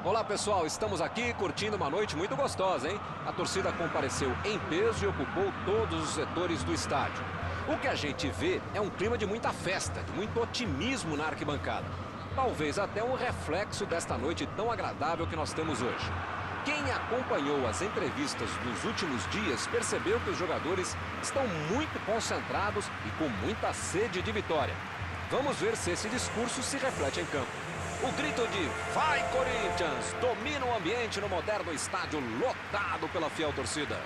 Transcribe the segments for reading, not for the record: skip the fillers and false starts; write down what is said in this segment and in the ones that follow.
Olá pessoal, estamos aqui curtindo uma noite muito gostosa, hein? A torcida compareceu em peso e ocupou todos os setores do estádio. O que a gente vê é um clima de muita festa, de muito otimismo na arquibancada. Talvez até um reflexo desta noite tão agradável que nós temos hoje. Quem acompanhou as entrevistas dos últimos dias percebeu que os jogadores estão muito concentrados e com muita sede de vitória. Vamos ver se esse discurso se reflete em campo. O grito de "Vai Corinthians!" domina o ambiente no moderno estádio lotado pela fiel torcida.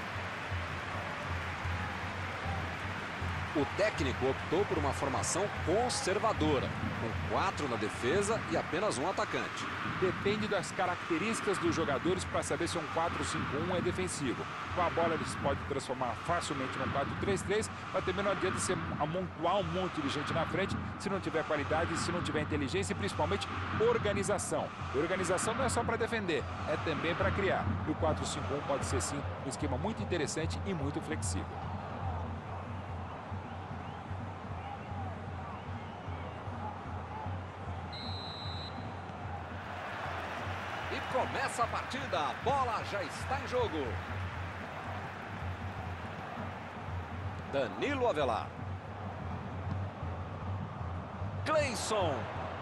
O técnico optou por uma formação conservadora, com 4 na defesa e apenas um atacante. Depende das características dos jogadores para saber se um 4-5-1 é defensivo. Com a bola eles podem transformar facilmente num 4-3-3, mas também não adianta você amontoar um monte de gente na frente se não tiver qualidade, se não tiver inteligência e principalmente organização. E organização não é só para defender, é também para criar. E o 4-5-1 pode ser sim um esquema muito interessante e muito flexível. Começa a partida, a bola já está em jogo. Danilo Avelar. Cleison.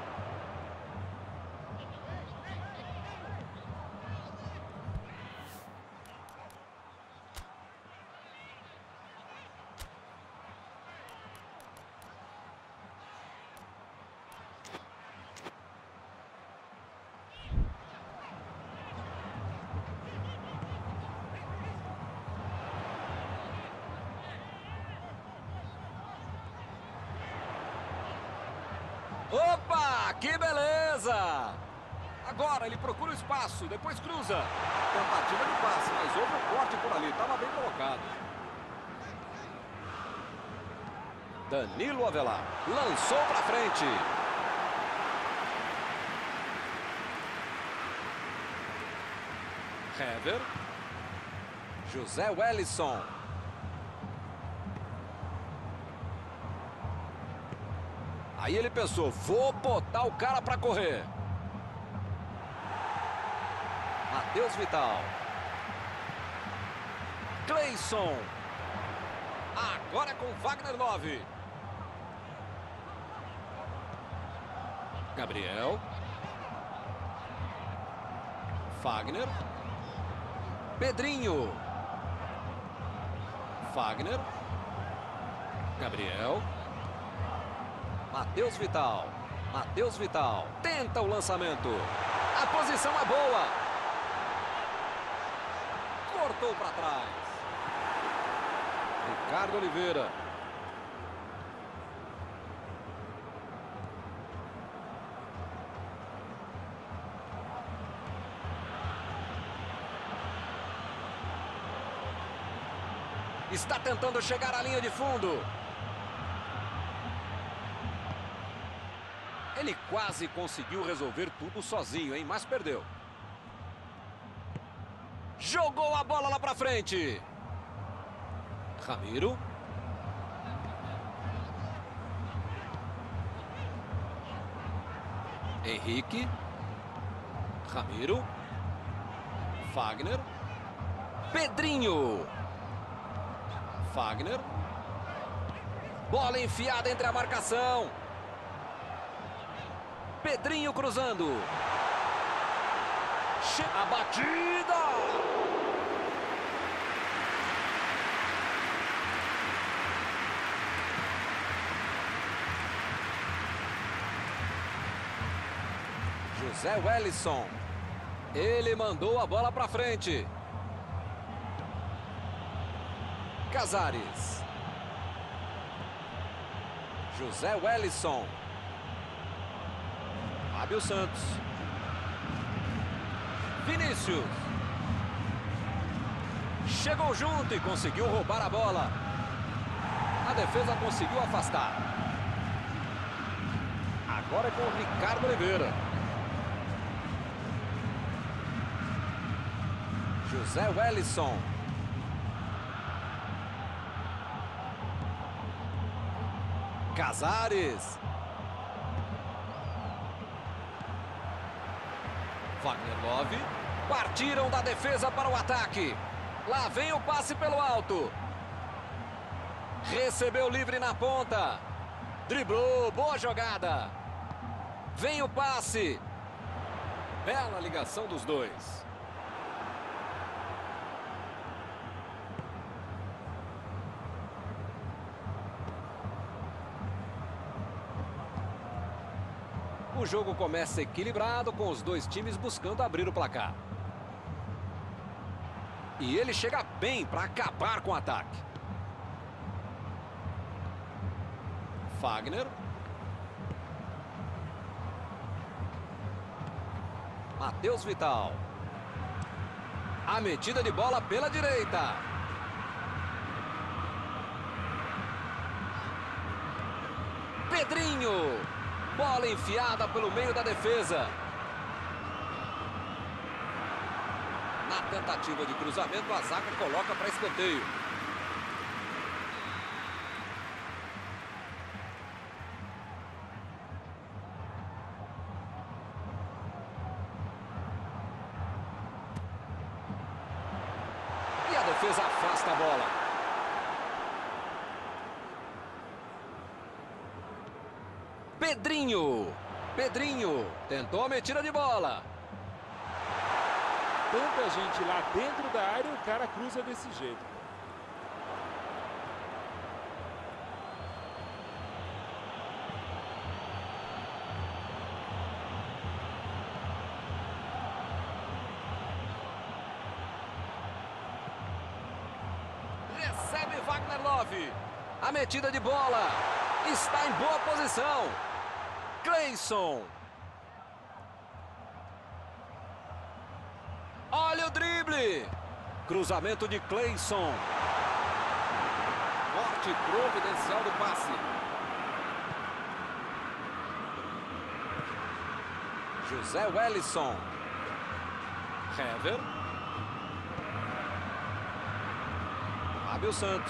Opa, que beleza! Agora ele procura o espaço, depois cruza. Tentativa de passe, mas houve um corte por ali, estava bem colocado. Danilo Avelar lançou para frente. Hever. José Wellison. Aí ele pensou, vou botar o cara para correr. Matheus Vital. Cleison. Agora é com Wagner 9. Gabriel. Fagner. Pedrinho. Fagner. Gabriel. Matheus Vital. Matheus Vital. Tenta o lançamento. A posição é boa. Cortou para trás. Ricardo Oliveira. Está tentando chegar à linha de fundo. Ele quase conseguiu resolver tudo sozinho, hein? Mas perdeu. Jogou a bola lá pra frente. Ramiro. Henrique. Ramiro. Fagner. Pedrinho. Fagner. Bola enfiada entre a marcação. Pedrinho cruzando. A batida. José Wellison. Ele mandou a bola para frente. Casares. José Wellison. Fábio Santos. Vinícius. Chegou junto e conseguiu roubar a bola. A defesa conseguiu afastar. Agora é com o Ricardo Oliveira. José Wellison. Casares. Wagner Love. Partiram da defesa para o ataque. Lá vem o passe pelo alto. Recebeu livre na ponta. Driblou, boa jogada. Vem o passe. Bela ligação dos dois. O jogo começa equilibrado, com os dois times buscando abrir o placar. E ele chega bem para acabar com o ataque. Wagner. Matheus Vital. A metida de bola pela direita. Pedrinho. Bola enfiada pelo meio da defesa. Na tentativa de cruzamento, a zaga coloca para escanteio. E a defesa afasta a bola. Pedrinho tentou a metida de bola. Tanta gente lá dentro da área, o cara cruza desse jeito. Recebe Wagner Love. A metida de bola. Está em boa posição. Cleison. Olha o drible. Cruzamento de Cleison. Corte providencial do passe. José Wellison. Hever. Fábio Santos.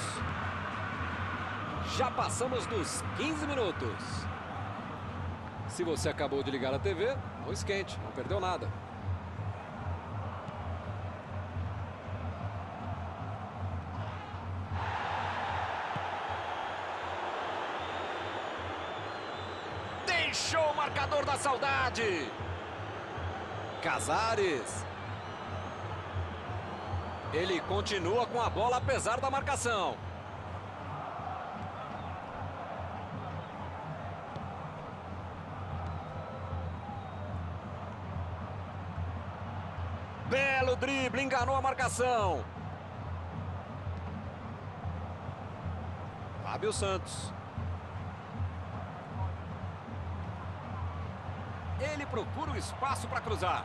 Já passamos dos 15 minutos. Se você acabou de ligar a TV, não esquente, não perdeu nada. Deixou o marcador da saudade. Casares. Ele continua com a bola apesar da marcação. Belo drible, enganou a marcação. Fábio Santos. Ele procura o espaço para cruzar.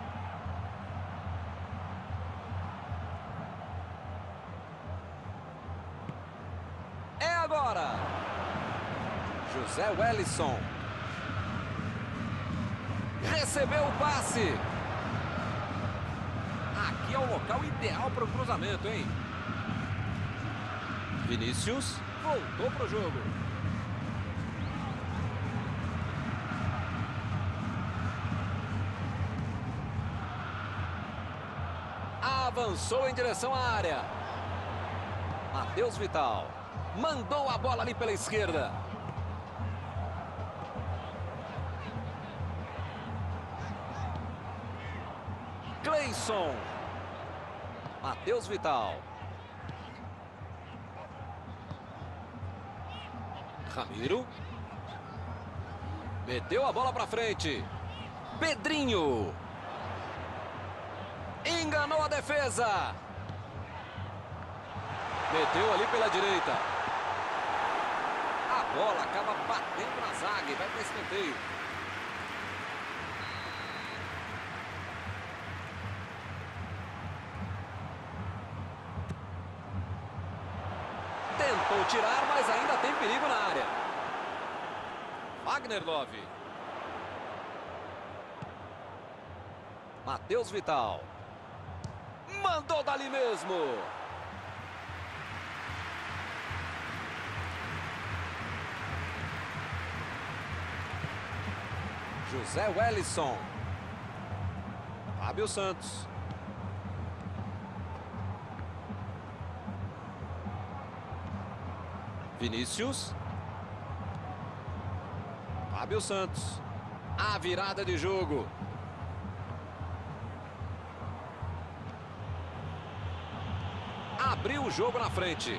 É agora. José Wellison. Recebeu o passe. Aqui é o local ideal para o cruzamento, hein? Vinícius voltou para o jogo. Avançou em direção à área. Matheus Vital. Mandou a bola ali pela esquerda. Cleison. Matheus Vital. Ramiro. Meteu a bola para frente. Pedrinho. Enganou a defesa. Meteu ali pela direita. A bola acaba batendo na zaga e vai para escanteio. Tentou tirar, mas ainda tem perigo na área. Wagner Love. Matheus Vital. Mandou dali mesmo. José Wellison. Fábio Santos. Vinícius. Fábio Santos. A virada de jogo. Abriu o jogo na frente.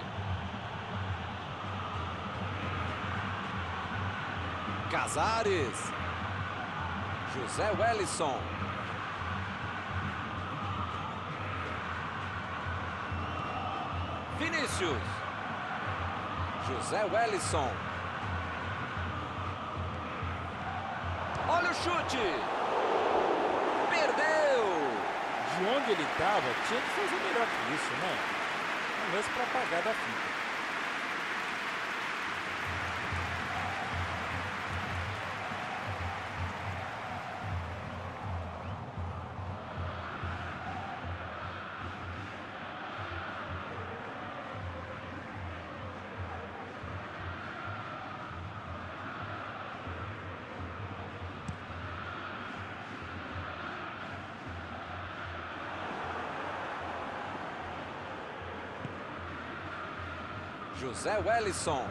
Casares. José Wellison. Vinícius. José Wellison. Olha o chute. Perdeu. De onde ele estava, tinha que fazer melhor que isso, né? Um lance para apagar da fita. José Wellison.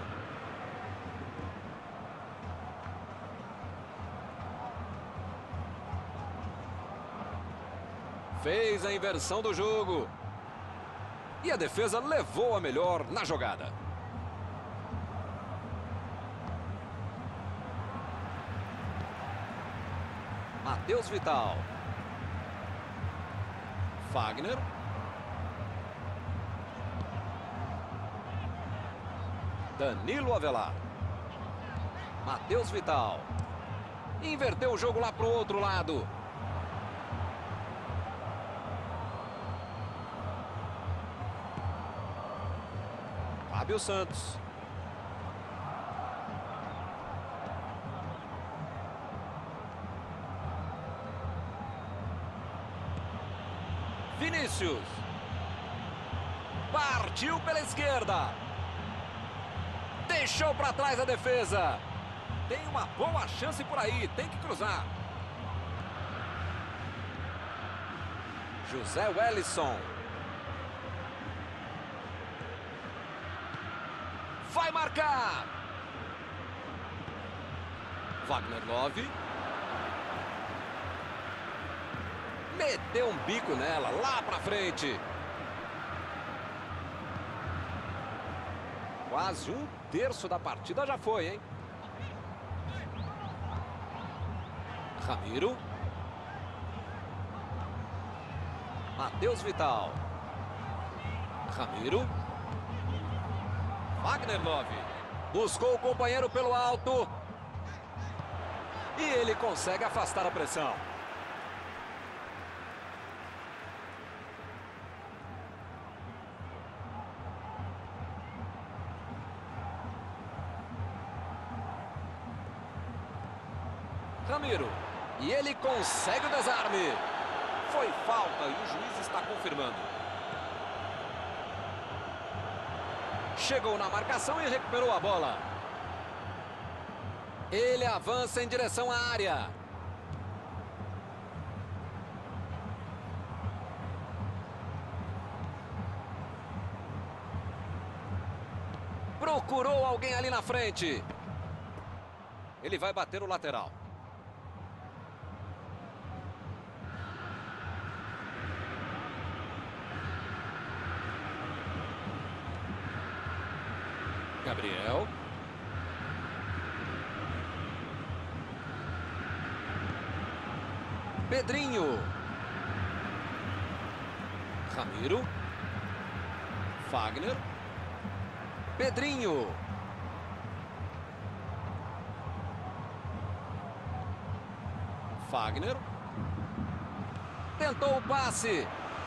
Fez a inversão do jogo. E a defesa levou a melhor na jogada. Matheus Vital. Fagner. Danilo Avelar. Matheus Vital. Inverteu o jogo lá para o outro lado. Fábio Santos. Vinícius. Partiu pela esquerda. Deixou para trás a defesa. Tem uma boa chance por aí. Tem que cruzar. José Wellison. Vai marcar. Wagner Love. Meteu um bico nela, lá para frente. Quase um terço da partida já foi, hein? Ramiro. Matheus Vital. Ramiro. Wagner Love. Buscou o companheiro pelo alto. E ele consegue afastar a pressão. Ramiro. E ele consegue o desarme. Foi falta e o juiz está confirmando. Chegou na marcação e recuperou a bola. Ele avança em direção à área. Procurou alguém ali na frente. Ele vai bater o lateral. Gabriel. Pedrinho. Ramiro. Fagner. Pedrinho. Fagner. Tentou o passe.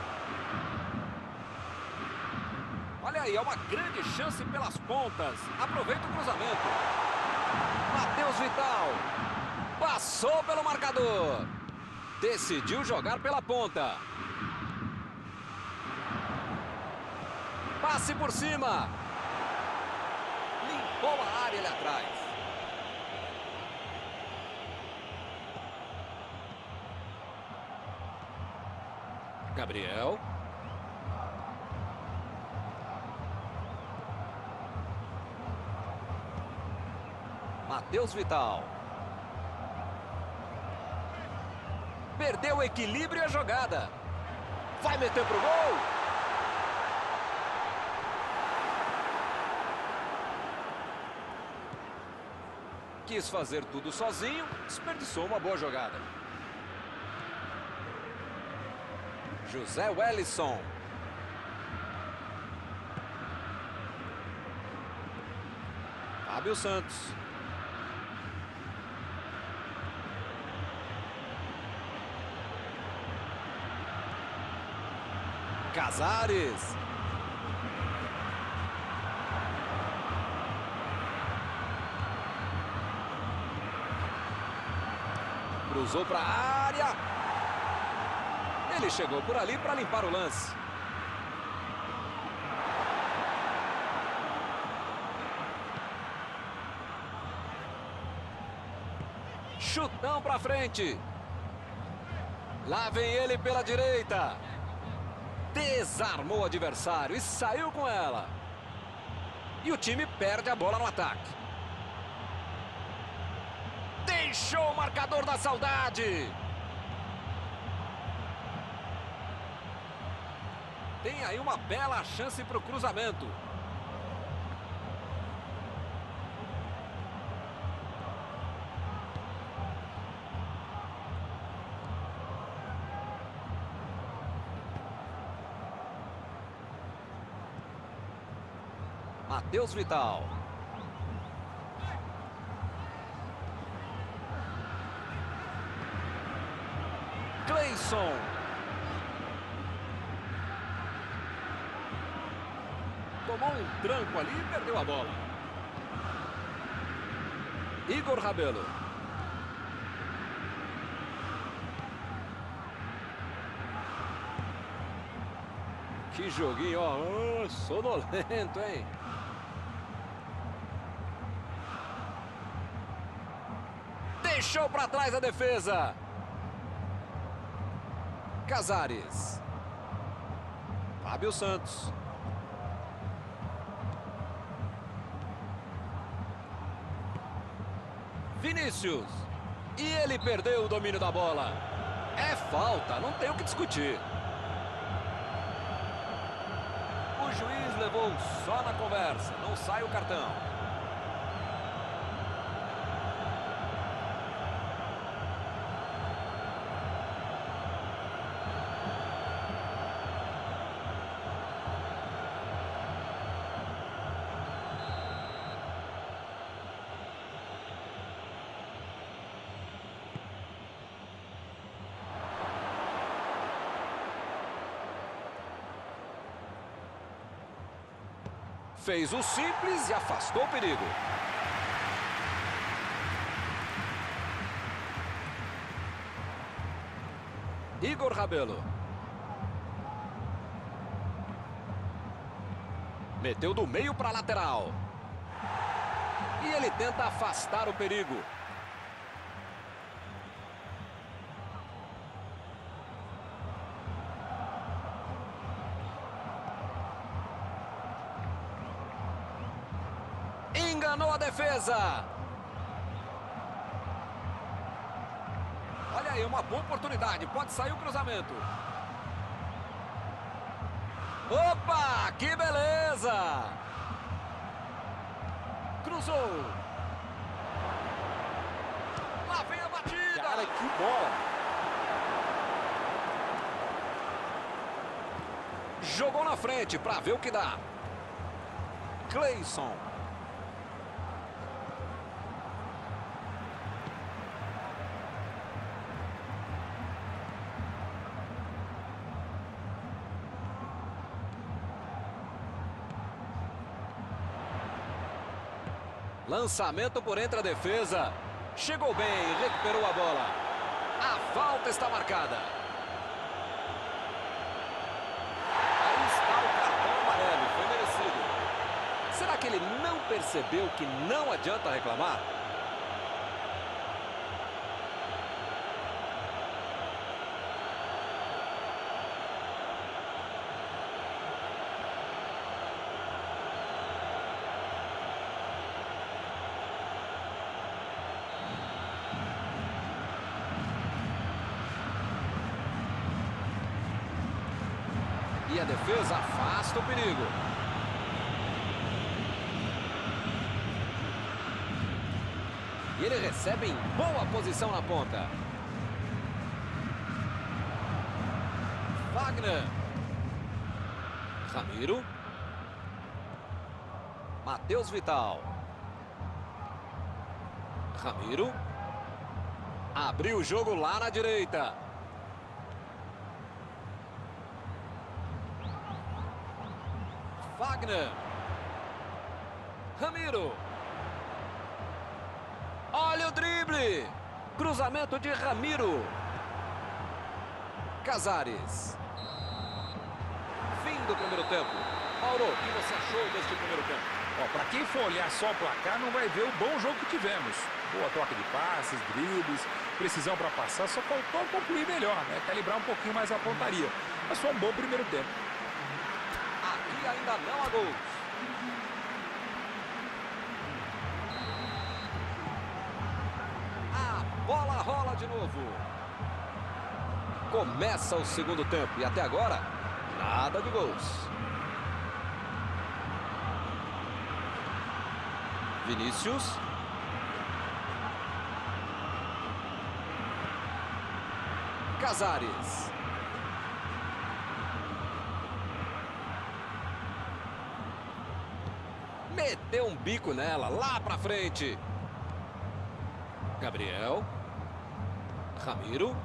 Olha aí, é uma grande chance pelas pontas. Aproveita o cruzamento. Matheus Vital. Passou pelo marcador. Decidiu jogar pela ponta. Passe por cima. Limpou a área ali atrás. Gabriel. Matheus Vital. Perdeu o equilíbrio e a jogada. Vai meter pro gol. Quis fazer tudo sozinho, desperdiçou uma boa jogada. José Wellison. Fábio Santos. Casares. Cruzou para a área. Ele chegou por ali para limpar o lance. Chutão para frente. Lá vem ele pela direita. Desarmou o adversário e saiu com ela. E o time perde a bola no ataque. Deixou o marcador da saudade. Tem aí uma bela chance para o cruzamento. Matheus Vital. Cleison. Tomou um tranco ali e perdeu a bola. Igor Rabelo. Que joguinho, ó. Sonolento, hein? Deixou para trás a defesa. Casares. Fábio Santos. Vinícius. E ele perdeu o domínio da bola. É falta, não tem o que discutir. O juiz levou só na conversa, não sai o cartão. Fez o simples e afastou o perigo. Igor Rabelo. Meteu do meio para a lateral. E ele tenta afastar o perigo. Enganou a defesa. Olha aí, uma boa oportunidade. Pode sair o cruzamento. Opa, que beleza! Cruzou. Lá vem a batida. Cara, que bola! Jogou na frente para ver o que dá. Cleison. Lançamento por entre a defesa. Chegou bem, recuperou a bola. A falta está marcada. Aí está o cartão amarelo, foi merecido. Será que ele não percebeu que não adianta reclamar? E a defesa afasta o perigo. E ele recebe em boa posição na ponta. Wagner. Ramiro. Matheus Vital. Ramiro. Abriu o jogo lá na direita. Wagner. Ramiro. Olha o drible. Cruzamento de Ramiro. Casares. Fim do primeiro tempo. Mauro, o que você achou deste primeiro tempo? Para quem for olhar só o placar, não vai ver o bom jogo que tivemos. Boa troca de passes, dribles, precisão para passar, só faltou concluir melhor, né? Calibrar um pouquinho mais a pontaria. Mas foi um bom primeiro tempo. Aqui ainda não há gols. A bola rola de novo. Começa o segundo tempo e até agora, nada de gols. Vinícius. Casares. Meteu um bico nela, lá pra frente. Gabriel. Ramiro.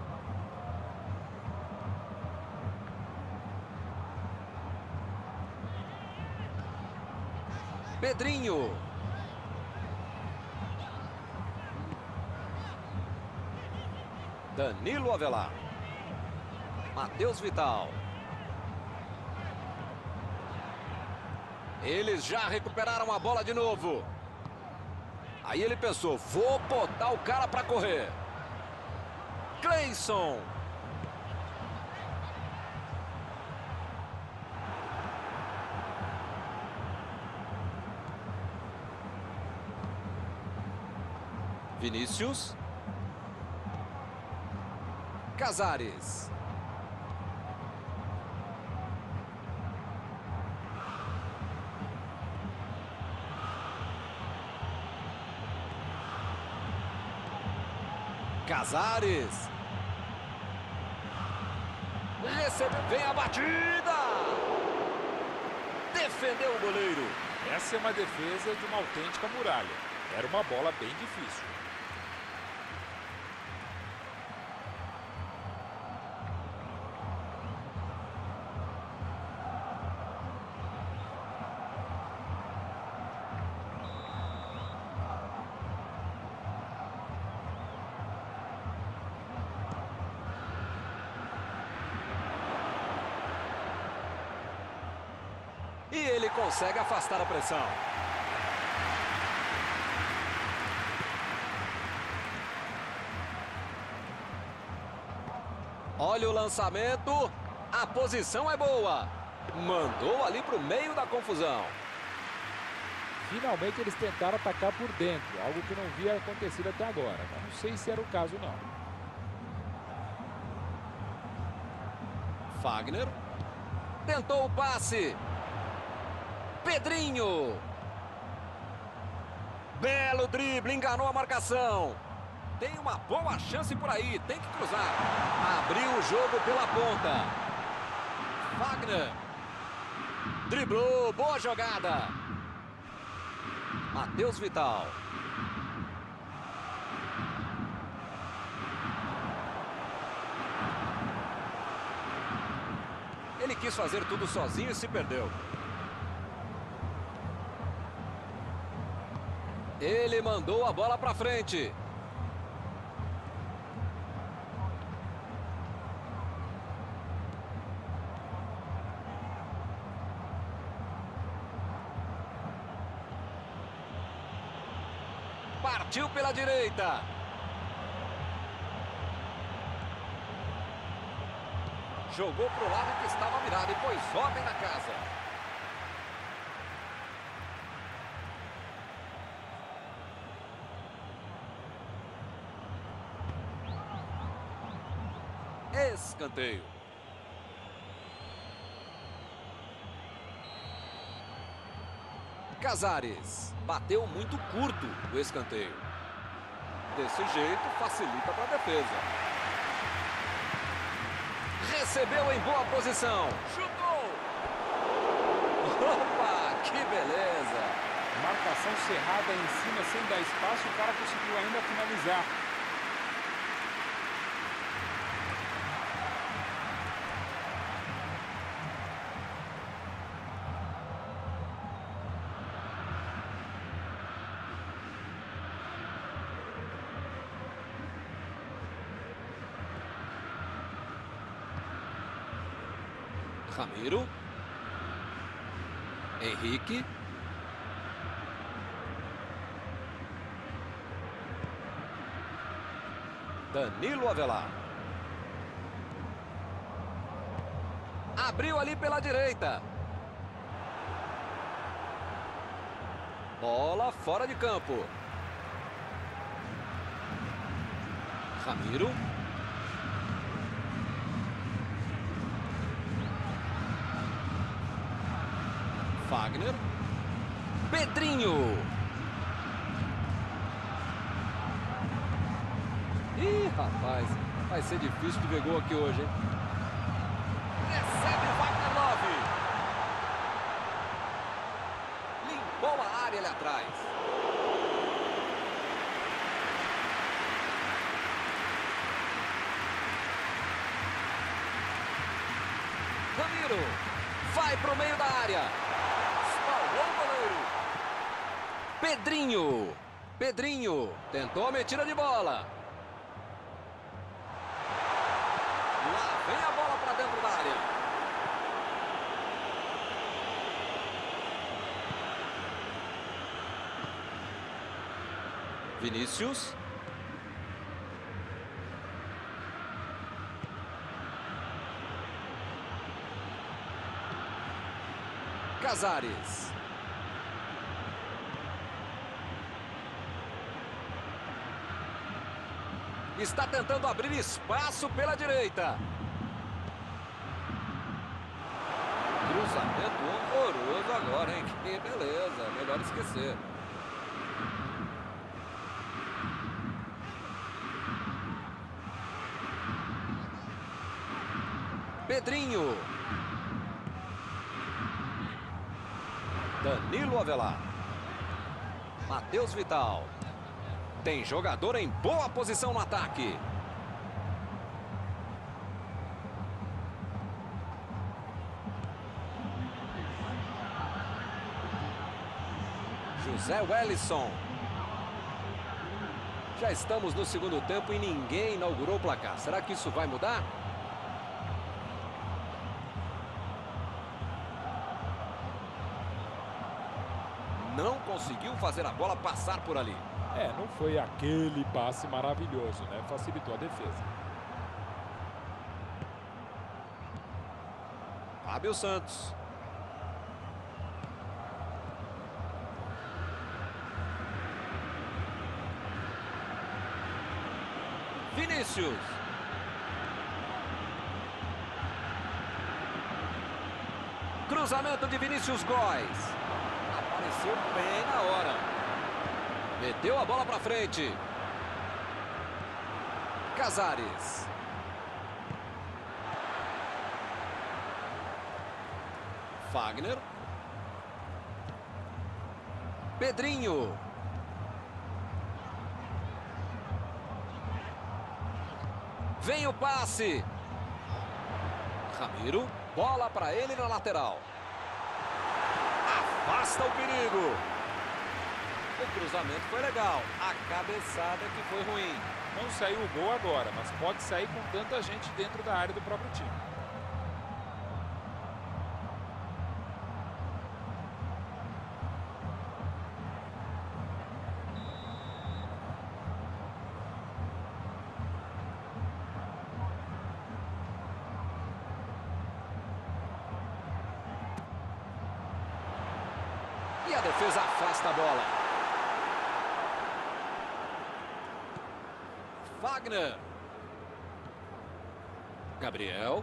Pedrinho. Danilo Avelar. Matheus Vital. Eles já recuperaram a bola de novo. Aí ele pensou, vou botar o cara para correr. Cleison. Vinícius. Casares. Casares. Recebeu, vem a batida. Defendeu o goleiro. Essa é uma defesa de uma autêntica muralha. Era uma bola bem difícil. E ele consegue afastar a pressão. Olha o lançamento. A posição é boa. Mandou ali para o meio da confusão. Finalmente eles tentaram atacar por dentro, algo que não havia acontecido até agora. Mas não sei se era o caso, não. Wagner. Tentou o passe. Pedrinho. Belo drible, enganou a marcação. Tem uma boa chance por aí, tem que cruzar. Abriu o jogo pela ponta. Wagner. Driblou, boa jogada. Matheus Vital. Ele quis fazer tudo sozinho e se perdeu. Ele mandou a bola para frente. Partiu pela direita. Jogou para o lado que estava virado e pôs ordem na casa. Escanteio. Casares. Bateu muito curto o escanteio. Desse jeito, facilita para a defesa. Recebeu em boa posição. Chutou! Opa, que beleza! Marcação cerrada em cima, sem dar espaço, o cara conseguiu ainda finalizar. Ramiro. Henrique. Danilo Avelar. Abriu ali pela direita. Bola fora de campo. Ramiro. Fagner. Pedrinho. Ih, rapaz, vai ser difícil de ver gol aqui hoje, hein? Recebe o Wagner Love. Limpou a área ali atrás. Ramiro. Vai pro meio da área. Espalhou o goleiro. Pedrinho. Pedrinho tentou a metida de bola. Lá vem a bola para dentro da área. Vinícius. Casares. Está tentando abrir espaço pela direita. Cruzamento horroroso agora, hein? Que beleza, melhor esquecer. Pedrinho. Danilo Avelar. Matheus Vital. Tem jogador em boa posição no ataque. José Wellison. Já estamos no segundo tempo e ninguém inaugurou o placar. Será que isso vai mudar? Não conseguiu fazer a bola passar por ali. Não foi aquele passe maravilhoso, né? Facilitou a defesa. Fábio Santos. Vinícius. Cruzamento de Vinícius Góes. Apareceu bem na hora. Meteu a bola para frente. Casares. Fagner. Pedrinho. Vem o passe. Ramiro. Bola para ele na lateral. Afasta o perigo. O cruzamento foi legal. A cabeçada que foi ruim. Não saiu o gol agora, mas pode sair com tanta gente dentro da área do próprio time. E a defesa afasta a bola. Wagner. Gabriel.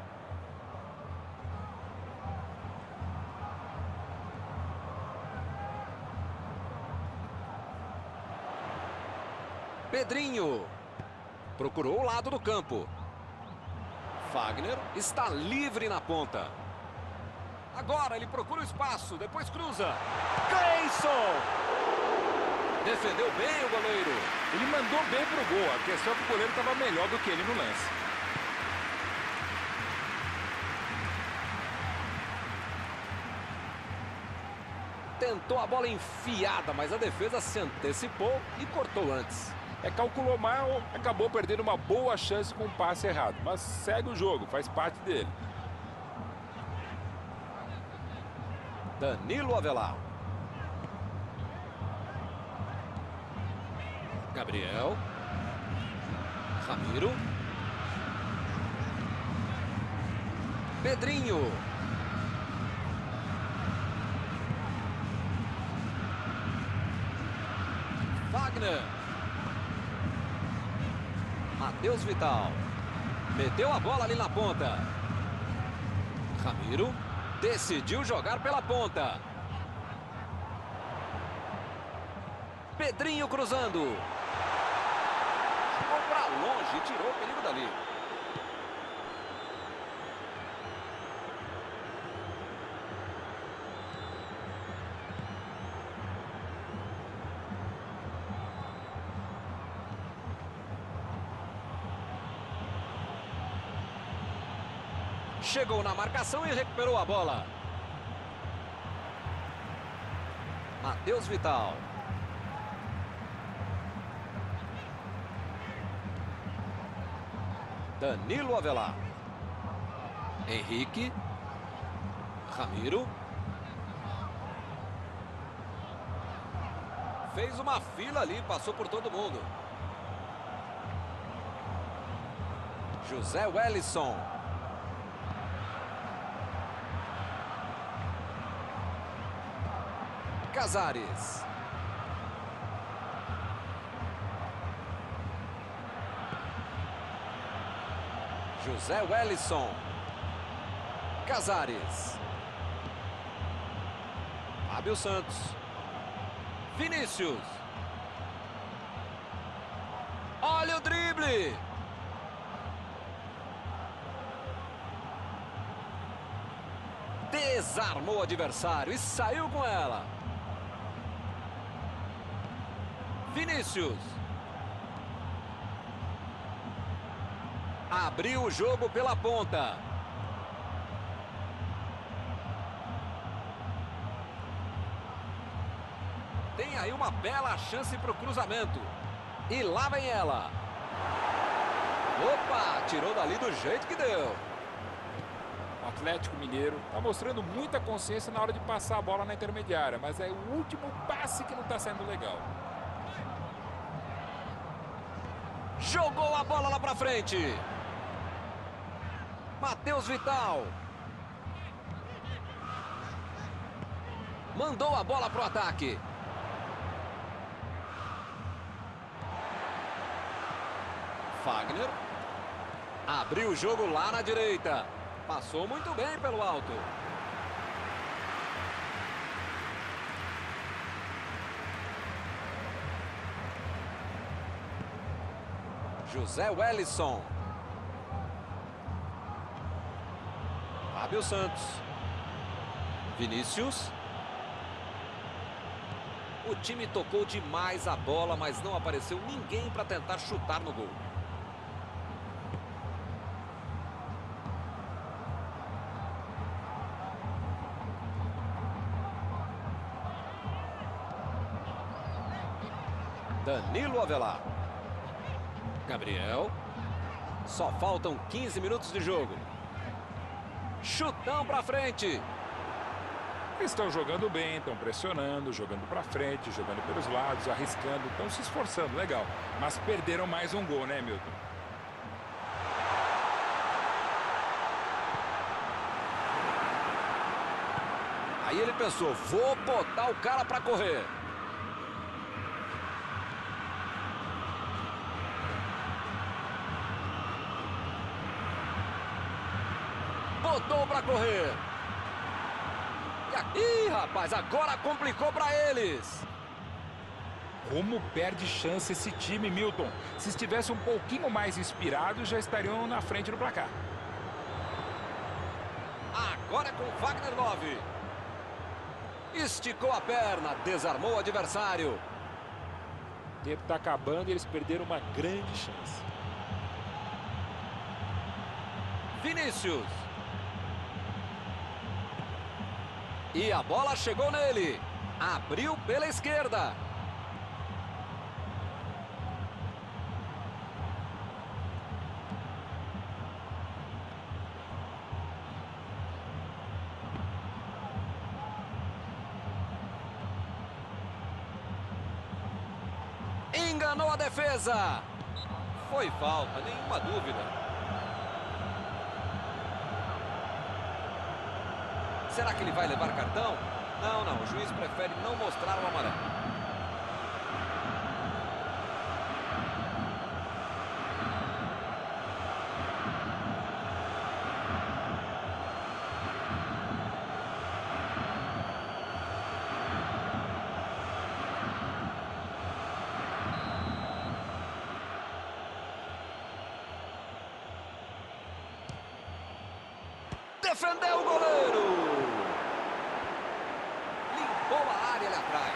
Pedrinho. Procurou o lado do campo. Fagner está livre na ponta. Agora ele procura o espaço, depois cruza. Cleison! Defendeu bem o goleiro. Ele mandou bem pro gol. A questão é que o goleiro estava melhor do que ele no lance. Tentou a bola enfiada, mas a defesa se antecipou e cortou antes. Calculou mal, acabou perdendo uma boa chance com um passe errado. Mas segue o jogo, faz parte dele. Danilo Avelar. Gabriel. Ramiro. Pedrinho. Fagner. Matheus Vital. Meteu a bola ali na ponta. Ramiro. Decidiu jogar pela ponta. Pedrinho cruzando. Jogou para longe e tirou o perigo dali. Chegou na marcação e recuperou a bola. Matheus Vital. Danilo Avelar. Henrique. Ramiro. Fez uma fila ali, passou por todo mundo. José Wellison. Casares. José Wellison. Casares. Fábio Santos. Vinícius. Olha o drible. Desarmou o adversário e saiu com ela. Vinícius. Abriu o jogo pela ponta. Tem aí uma bela chance para o cruzamento. E lá vem ela. Opa, tirou dali do jeito que deu. O Atlético Mineiro está mostrando muita consciência na hora de passar a bola na intermediária, mas é o último passe que não está saindo legal. Jogou a bola lá pra frente. Matheus Vital. Mandou a bola pro ataque. Fagner. Abriu o jogo lá na direita. Passou muito bem pelo alto. José Wellison. Fábio Santos. Vinícius. O time tocou demais a bola, mas não apareceu ninguém para tentar chutar no gol. Danilo Avelar. Gabriel. Só faltam 15 minutos de jogo. Chutão pra frente. Estão jogando bem, estão pressionando, jogando pra frente, jogando pelos lados, arriscando, estão se esforçando, legal. Mas perderam mais um gol, né, Milton? Aí ele pensou, vou botar o cara pra correr. Botou pra correr. E aqui, rapaz, agora complicou pra eles. Como perde chance esse time, Milton. Se estivesse um pouquinho mais inspirado, já estariam na frente do placar. Agora é com Wagner Love. Esticou a perna, desarmou o adversário. O tempo está acabando e eles perderam uma grande chance. Vinícius. E a bola chegou nele. Abriu pela esquerda. Enganou a defesa. Foi falta, nenhuma dúvida. Será que ele vai levar cartão? Não, o juiz prefere não mostrar o amarelo. Defendeu o goleiro. Limpou a área ali atrás.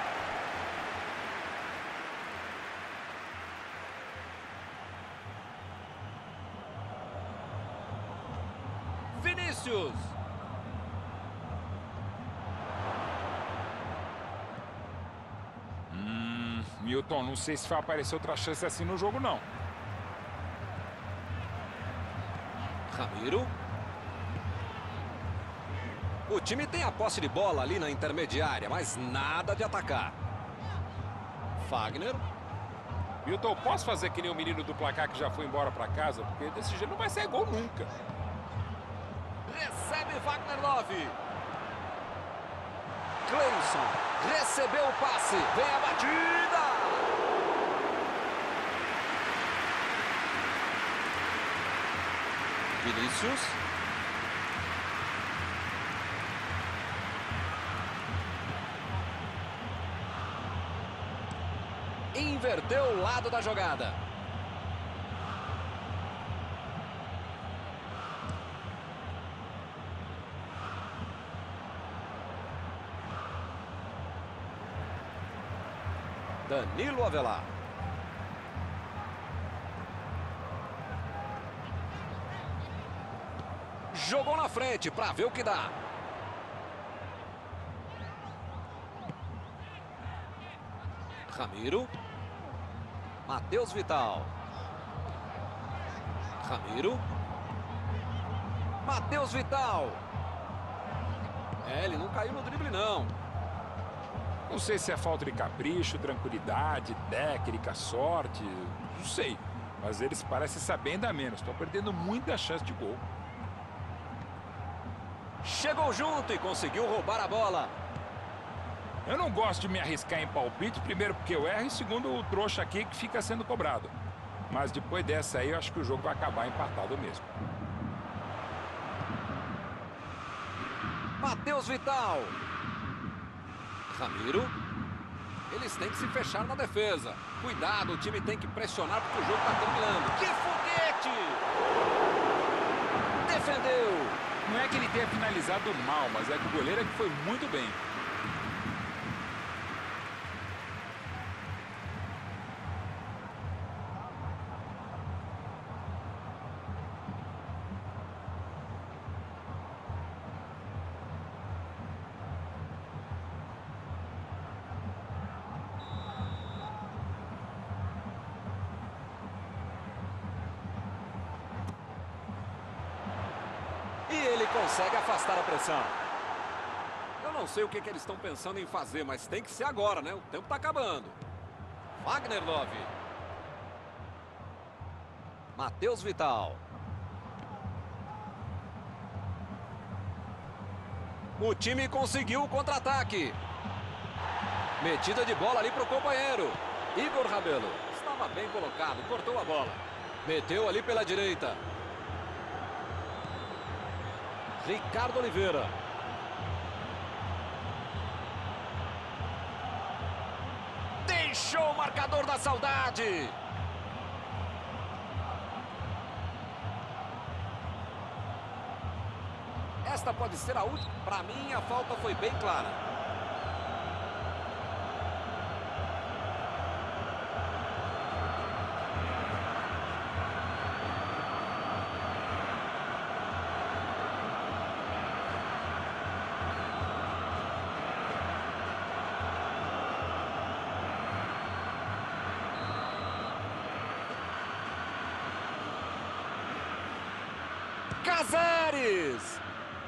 Vinícius. Milton, não sei se vai aparecer outra chance assim no jogo, não. Ramiro. O time tem a posse de bola ali na intermediária, mas nada de atacar. Wagner. Milton, posso fazer que nem o menino do placar que já foi embora para casa? Porque desse jeito não vai sair gol nunca. Recebe Wagner Love. Cleison recebeu o passe. Vem a batida. Vinícius. Inverteu o lado da jogada. Danilo Avelar. Jogou na frente para ver o que dá. Ramiro. Matheus Vital. Ramiro. Matheus Vital. Ele não caiu no drible, não. Não sei se é falta de capricho, tranquilidade, técnica, sorte. Não sei. Mas eles parecem saber ainda menos. Estão perdendo muita chance de gol. Chegou junto e conseguiu roubar a bola. Eu não gosto de me arriscar em palpite, primeiro porque eu erro e segundo o trouxa aqui que fica sendo cobrado. Mas depois dessa aí eu acho que o jogo vai acabar empatado mesmo. Matheus Vital. Ramiro. Eles têm que se fechar na defesa. Cuidado, o time tem que pressionar porque o jogo está terminando. Que foguete! Defendeu. Não é que ele tenha finalizado mal, mas é que o goleiro é que foi muito bem. E ele consegue afastar a pressão. Eu não sei o que eles estão pensando em fazer, mas tem que ser agora, né? O tempo está acabando. Wagner Love. Matheus Vital. O time conseguiu o contra-ataque. Metida de bola ali para o companheiro. Igor Rabelo. Estava bem colocado, cortou a bola. Meteu ali pela direita. Ricardo Oliveira. Fechou o marcador da saudade. Esta pode ser a última. Para mim, a falta foi bem clara. Casares!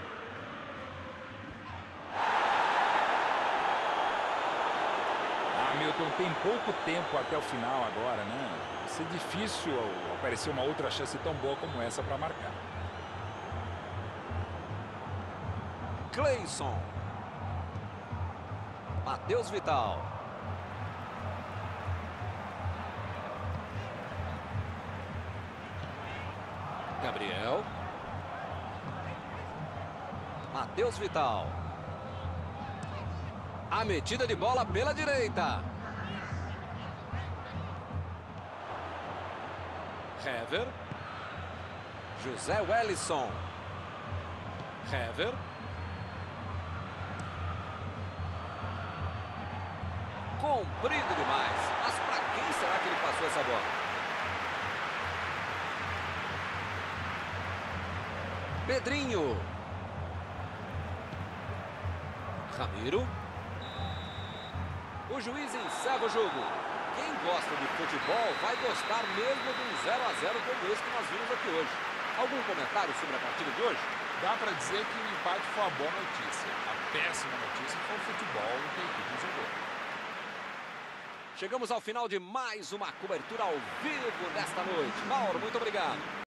Hamilton tem pouco tempo até o final agora, né? Vai ser difícil aparecer uma outra chance tão boa como essa para marcar. Cleison. Matheus Vital. Gabriel. Matheus Vital. A metida de bola pela direita. Hever. José Wellison. Hever. Comprido demais. Mas para quem será que ele passou essa bola? Pedrinho. Ramiro. O juiz encerra o jogo. Quem gosta de futebol vai gostar mesmo de um 0 a 0 como esse que nós vimos aqui hoje. Algum comentário sobre a partida de hoje? Dá para dizer que o empate foi uma boa notícia. A péssima notícia foi o futebol que a equipe jogou. Chegamos ao final de mais uma cobertura ao vivo desta noite. Mauro, muito obrigado.